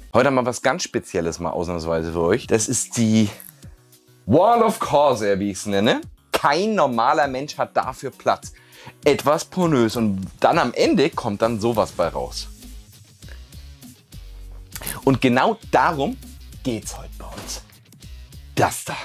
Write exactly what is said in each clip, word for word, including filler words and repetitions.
Heute haben wir was ganz Spezielles mal ausnahmsweise für euch. Das ist die Wall of Corsair, wie ich es nenne. Kein normaler Mensch hat dafür Platz. Etwas pornös und dann am Ende kommt dann sowas bei raus. Und genau darum geht's heute bei uns. Das da.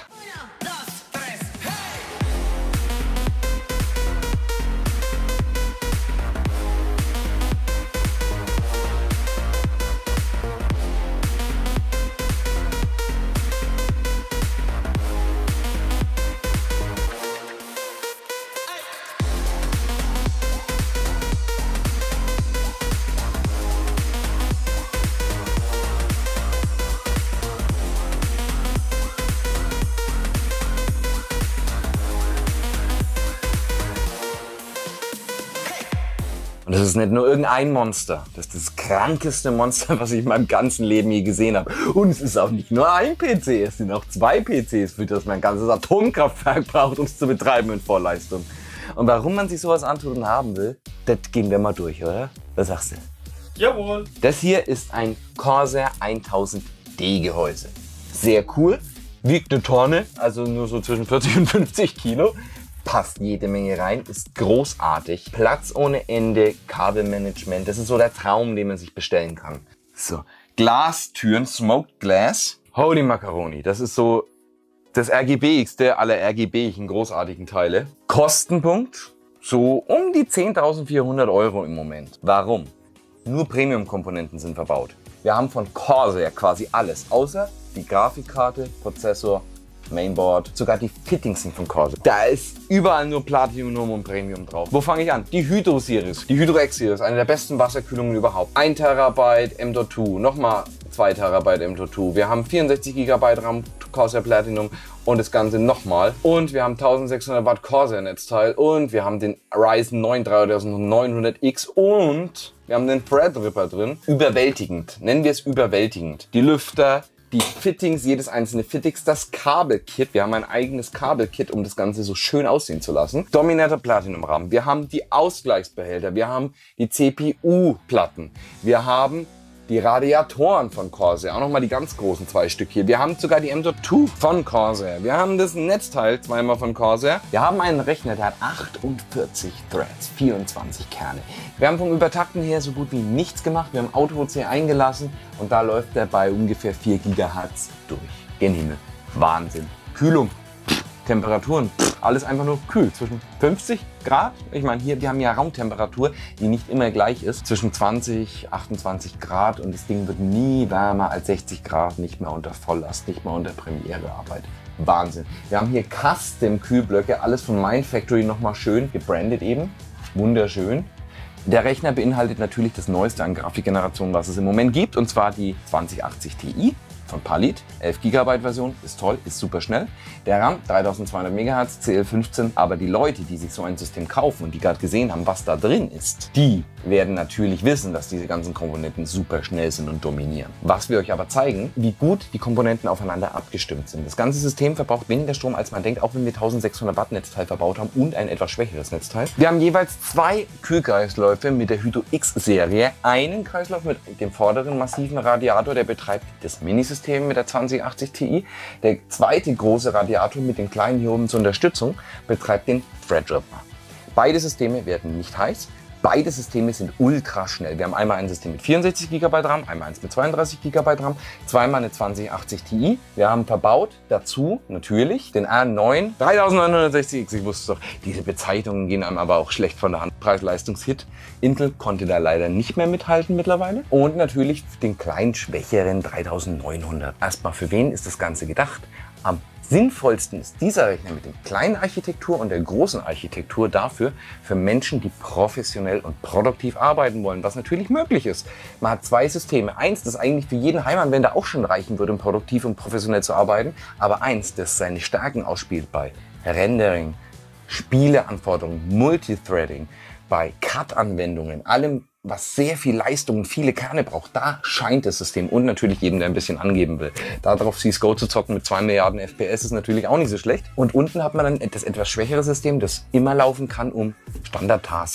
Und das ist nicht nur irgendein Monster. Das ist das krankeste Monster, was ich in meinem ganzen Leben je gesehen habe. Und es ist auch nicht nur ein P C, es sind auch zwei P Cs, für das man ein ganzes Atomkraftwerk braucht, um es zu betreiben in Vollleistung. Und warum man sich sowas antut und haben will, das gehen wir mal durch, oder? Was sagst du? Jawohl. Das hier ist ein Corsair tausend D Gehäuse. Sehr cool, wiegt eine Tonne, also nur so zwischen vierzig und fünfzig Kilo. Passt jede Menge rein, ist großartig. Platz ohne Ende, Kabelmanagement. Das ist so der Traum, den man sich bestellen kann. So, Glastüren, Smoked Glass. Holy Macaroni, das ist so das R G B-igste aller R G B-igen großartigen Teile. Kostenpunkt, so um die zehntausendvierhundert Euro im Moment. Warum? Nur Premium-Komponenten sind verbaut. Wir haben von Corsair quasi alles, außer die Grafikkarte, Prozessor, Mainboard, sogar die Fittings sind von Corsair. Da ist überall nur Platinum und Premium drauf. Wo fange ich an? Die Hydro Series, die Hydro X Series, eine der besten Wasserkühlungen überhaupt. ein Terabyte M Dot zwei, nochmal zwei Terabyte M Dot zwei. Wir haben vierundsechzig Gigabyte RAM Corsair Platinum und das Ganze nochmal. Und wir haben eintausendsechshundert Watt Corsair Netzteil und wir haben den Ryzen neun dreitausendneunhundert X und wir haben den Threadripper drin. Überwältigend, nennen wir es überwältigend. Die Lüfter, die Fittings, jedes einzelne Fittings, das Kabelkit. Wir haben ein eigenes Kabelkit, um das Ganze so schön aussehen zu lassen. Dominator Platinum RAM. Wir haben die Ausgleichsbehälter. Wir haben die C P U-Platten. Wir haben die Radiatoren von Corsair. Auch nochmal die ganz großen zwei Stück hier. Wir haben sogar die M Dot zwei von Corsair. Wir haben das Netzteil zweimal von Corsair. Wir haben einen Rechner, der hat achtundvierzig Threads, vierundzwanzig Kerne. Wir haben vom Übertakten her so gut wie nichts gemacht. Wir haben Auto-O C eingelassen und da läuft er bei ungefähr vier Gigahertz durch. Gen Himmel. Wahnsinn. Kühlung. Pff. Temperaturen. Pff. Alles einfach nur kühl. Zwischen fünfzig Grad. Ich meine, hier, wir haben ja Raumtemperatur, die nicht immer gleich ist. Zwischen zwanzig, achtundzwanzig Grad und das Ding wird nie wärmer als sechzig Grad. Nicht mehr unter Volllast, nicht mehr unter Premierearbeit. Wahnsinn. Wir haben hier Custom-Kühlblöcke. Alles von Mindfactory nochmal schön gebrandet eben. Wunderschön. Der Rechner beinhaltet natürlich das neueste an Grafikgenerationen, was es im Moment gibt, und zwar die zwanzig achtzig Ti von Palit. elf Gigabyte Version, ist toll, ist super schnell. Der RAM dreitausendzweihundert Megahertz, C L fünfzehn. Aber die Leute, die sich so ein System kaufen und die gerade gesehen haben, was da drin ist, die werden natürlich wissen, dass diese ganzen Komponenten super schnell sind und dominieren. Was wir euch aber zeigen, wie gut die Komponenten aufeinander abgestimmt sind. Das ganze System verbraucht weniger Strom, als man denkt, auch wenn wir eintausendsechshundert Watt Netzteil verbaut haben und ein etwas schwächeres Netzteil. Wir haben jeweils zwei Kühlkreisläufe mit der Hydro X Serie. Einen Kreislauf mit dem vorderen massiven Radiator, der betreibt das Minisystem mit der zwanzig achtzig Ti. Der zweite große Radiator mit den kleinen hier oben zur Unterstützung betreibt den Threadripper. Beide Systeme werden nicht heiß. Beide Systeme sind ultra schnell. Wir haben einmal ein System mit vierundsechzig Gigabyte RAM, einmal eins mit zweiunddreißig Gigabyte RAM, zweimal eine zwanzig achtzig Ti. Wir haben verbaut dazu natürlich den R neun dreitausendneunhundertsechzig X. Ich wusste es doch. Diese Bezeichnungen gehen einem aber auch schlecht von der Hand. Preis-Leistungs-Hit. Intel konnte da leider nicht mehr mithalten mittlerweile. Und natürlich den kleinen, schwächeren dreitausendneunhundert. Erstmal, für wen ist das Ganze gedacht? Am sinnvollsten ist dieser Rechner mit der kleinen Architektur und der großen Architektur dafür für Menschen, die professionell und produktiv arbeiten wollen, was natürlich möglich ist. Man hat zwei Systeme. Eins, das eigentlich für jeden Heimanwender auch schon reichen würde, um produktiv und professionell zu arbeiten, aber eins, das seine Stärken ausspielt bei Rendering, Spieleanforderungen, Multithreading, bei Cut-Anwendungen, allem, was sehr viel Leistung und viele Kerne braucht. Da scheint das System, und natürlich jedem, der ein bisschen angeben will. Darauf C S G O zu zocken mit zwei Milliarden F P S ist natürlich auch nicht so schlecht. Und unten hat man dann das etwas schwächere System, das immer laufen kann, um Standard-Tasks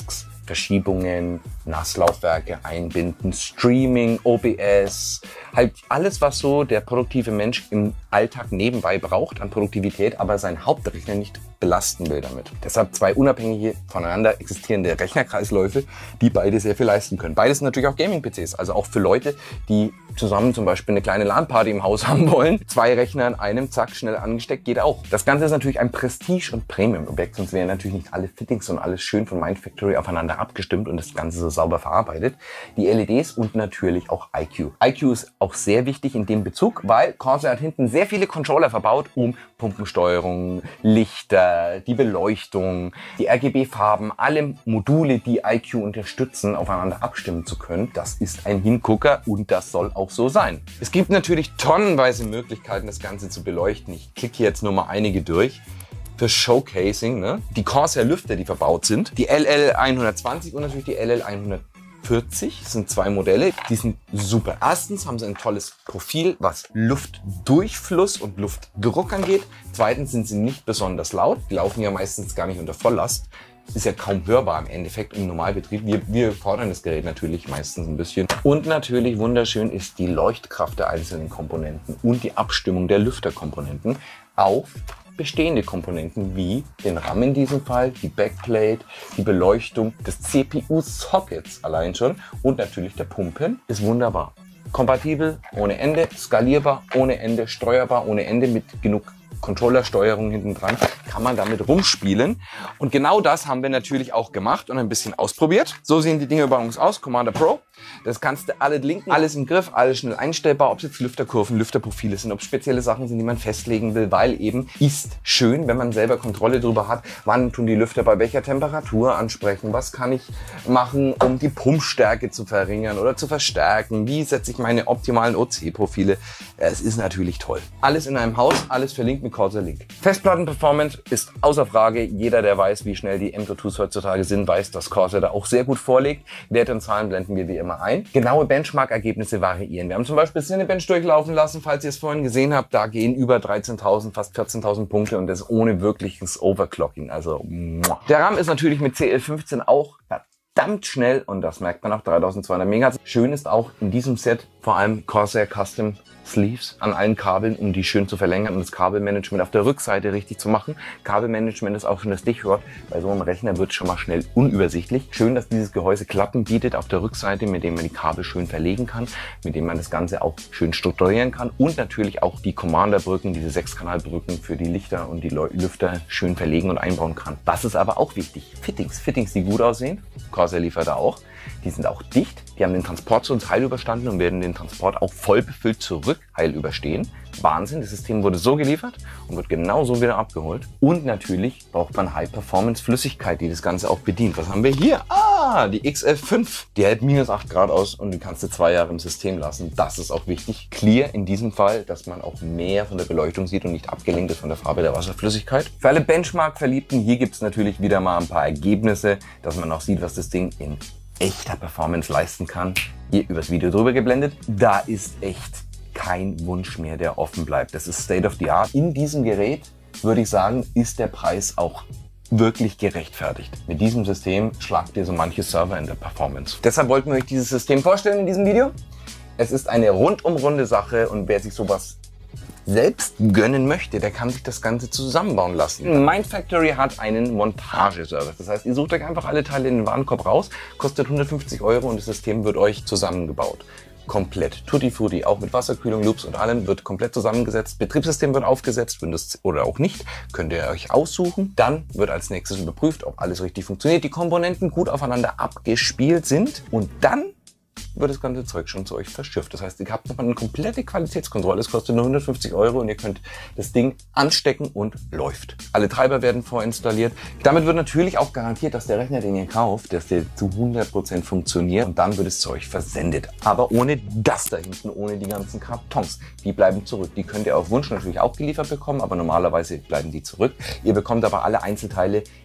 Verschiebungen, Nasslaufwerke einbinden, Streaming, O B S, halt alles, was so der produktive Mensch im Alltag nebenbei braucht an Produktivität, aber seinen Hauptrechner nicht belasten will damit. Deshalb zwei unabhängige voneinander existierende Rechnerkreisläufe, die beide sehr viel leisten können. Beides sind natürlich auch Gaming-P Cs, also auch für Leute, die zusammen zum Beispiel eine kleine LAN-Party im Haus haben wollen. Zwei Rechner in einem, zack, schnell angesteckt, geht auch. Das Ganze ist natürlich ein Prestige- und Premium-Objekt, sonst wären natürlich nicht alle Fittings und alles schön von Mindfactory aufeinander abgestimmt und das Ganze so sauber verarbeitet. Die L E Ds und natürlich auch I Q. I Q ist auch sehr wichtig in dem Bezug, weil Corsair hat hinten sehr viele Controller verbaut, um Pumpensteuerung, Lichter, die Beleuchtung, die R G B-Farben, alle Module, die I Q unterstützen, aufeinander abstimmen zu können. Das ist ein Hingucker und das soll auch so sein. Es gibt natürlich tonnenweise Möglichkeiten, das Ganze zu beleuchten. Ich klicke hier jetzt nur mal einige durch. Für Showcasing, ne? Die Corsair Lüfter, die verbaut sind, die L L hundertzwanzig und natürlich die L L hundertvierzig sind zwei Modelle, die sind super. Erstens haben sie ein tolles Profil, was Luftdurchfluss und Luftdruck angeht. Zweitens sind sie nicht besonders laut, die laufen ja meistens gar nicht unter Volllast. Ist ja kaum hörbar im Endeffekt im Normalbetrieb. Wir, wir fordern das Gerät natürlich meistens ein bisschen. Und natürlich wunderschön ist die Leuchtkraft der einzelnen Komponenten und die Abstimmung der Lüfterkomponenten auf bestehende Komponenten wie den RAM in diesem Fall, die Backplate, die Beleuchtung des C P U-Sockets allein schon und natürlich der Pumpen ist wunderbar. Kompatibel ohne Ende, skalierbar ohne Ende, steuerbar ohne Ende mit genug Controllersteuerung hinten dran, kann man damit rumspielen. Und genau das haben wir natürlich auch gemacht und ein bisschen ausprobiert. So sehen die Dinge übrigens aus, Commander Pro. Das kannst du alle linken, alles im Griff, alles schnell einstellbar, ob es jetzt Lüfterkurven, Lüfterprofile sind, ob es spezielle Sachen sind, die man festlegen will, weil eben ist schön, wenn man selber Kontrolle darüber hat, wann tun die Lüfter bei welcher Temperatur ansprechen, was kann ich machen, um die Pumpstärke zu verringern oder zu verstärken, wie setze ich meine optimalen O C-Profile. Es ist natürlich toll. Alles in einem Haus, alles verlinkt mit Corsair Link. Festplattenperformance ist außer Frage. Jeder, der weiß, wie schnell die M Dot twos heutzutage sind, weiß, dass Corsair da auch sehr gut vorlegt. Werte und Zahlen blenden wir wie immer ein. Genaue Benchmark-Ergebnisse variieren. Wir haben zum Beispiel Cinebench durchlaufen lassen, falls ihr es vorhin gesehen habt. Da gehen über dreizehntausend, fast vierzehntausend Punkte und das ohne wirkliches Overclocking. Also, muah. Der RAM ist natürlich mit C L fünfzehn auch verdammt schnell und das merkt man auch, dreitausendzweihundert Megahertz. Schön ist auch in diesem Set vor allem Corsair Custom Sleeves an allen Kabeln, um die schön zu verlängern und das Kabelmanagement auf der Rückseite richtig zu machen. Kabelmanagement ist auch schon das Stichwort. Bei so einem Rechner wird es schon mal schnell unübersichtlich. Schön, dass dieses Gehäuse Klappen bietet auf der Rückseite, mit dem man die Kabel schön verlegen kann, mit dem man das Ganze auch schön strukturieren kann und natürlich auch die Commander-Brücken, diese Sechskanalbrücken für die Lichter und die Lüfter schön verlegen und einbauen kann. Das ist aber auch wichtig. Fittings, Fittings, die gut aussehen. Corsair liefert da auch. Die sind auch dicht, die haben den Transport zu uns heil überstanden und werden den Transport auch voll befüllt zurück heil überstehen. Wahnsinn, das System wurde so geliefert und wird genau so wieder abgeholt. Und natürlich braucht man High-Performance-Flüssigkeit, die das Ganze auch bedient. Was haben wir hier? Ah, die X L fünf. Die hält minus acht Grad aus und die kannst du zwei Jahre im System lassen. Das ist auch wichtig. Clear in diesem Fall, dass man auch mehr von der Beleuchtung sieht und nicht abgelenkt ist von der Farbe der Wasserflüssigkeit. Für alle Benchmark-Verliebten, hier gibt es natürlich wieder mal ein paar Ergebnisse, dass man auch sieht, was das Ding in echter Performance leisten kann. Hier übers Video drüber geblendet. Da ist echt kein Wunsch mehr, der offen bleibt. Das ist State of the Art. In diesem Gerät, würde ich sagen, ist der Preis auch wirklich gerechtfertigt. Mit diesem System schlagt ihr so manche Server in der Performance. Deshalb wollten wir euch dieses System vorstellen in diesem Video. Es ist eine rundum runde Sache und wer sich sowas selbst gönnen möchte, der kann sich das Ganze zusammenbauen lassen. Mindfactory hat einen Montageservice. Das heißt, ihr sucht euch einfach alle Teile in den Warenkorb raus, kostet hundertfünfzig Euro und das System wird euch zusammengebaut. Komplett. Tutti Frutti, auch mit Wasserkühlung, Loops und allem, wird komplett zusammengesetzt. Betriebssystem wird aufgesetzt, Windows oder auch nicht, könnt ihr euch aussuchen. Dann wird als nächstes überprüft, ob alles richtig funktioniert, die Komponenten gut aufeinander abgespielt sind und dann wird das ganze Zeug schon zu euch verschifft. Das heißt, ihr habt nochmal eine komplette Qualitätskontrolle. Es kostet nur hundertfünfzig Euro und ihr könnt das Ding anstecken und läuft. Alle Treiber werden vorinstalliert. Damit wird natürlich auch garantiert, dass der Rechner, den ihr kauft, dass der zu hundert Prozent funktioniert und dann wird es zu euch versendet. Aber ohne das da hinten, ohne die ganzen Kartons. Die bleiben zurück. Die könnt ihr auf Wunsch natürlich auch geliefert bekommen, aber normalerweise bleiben die zurück. Ihr bekommt aber alle Einzelteile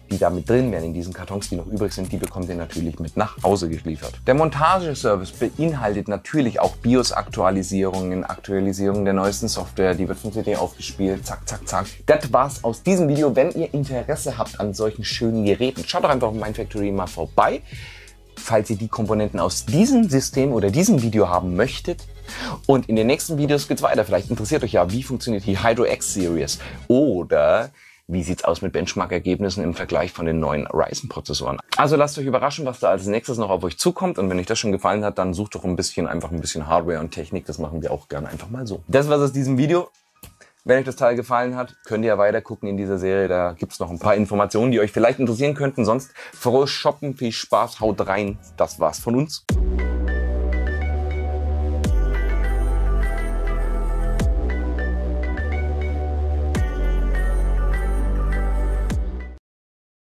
die da mit drin wären, in diesen Kartons, die noch übrig sind, die bekommt ihr natürlich mit nach Hause geliefert. Der Montageservice beinhaltet natürlich auch BIOS-Aktualisierungen, Aktualisierung der neuesten Software, die wird vom C D aufgespielt, zack, zack, zack. Das war's aus diesem Video. Wenn ihr Interesse habt an solchen schönen Geräten, schaut doch einfach auf Mindfactory mal vorbei. Falls ihr die Komponenten aus diesem System oder diesem Video haben möchtet. Und in den nächsten Videos geht's weiter. Vielleicht interessiert euch ja, wie funktioniert die Hydro X Series oder wie sieht's aus mit Benchmark-Ergebnissen im Vergleich von den neuen Ryzen-Prozessoren. Also lasst euch überraschen, was da als nächstes noch auf euch zukommt. Und wenn euch das schon gefallen hat, dann sucht doch ein bisschen, einfach ein bisschen Hardware und Technik. Das machen wir auch gerne einfach mal so. Das war's aus diesem Video. Wenn euch das Teil gefallen hat, könnt ihr ja weiter gucken in dieser Serie. Da gibt's noch ein paar Informationen, die euch vielleicht interessieren könnten. Sonst frohes Shoppen, viel Spaß, haut rein. Das war's von uns.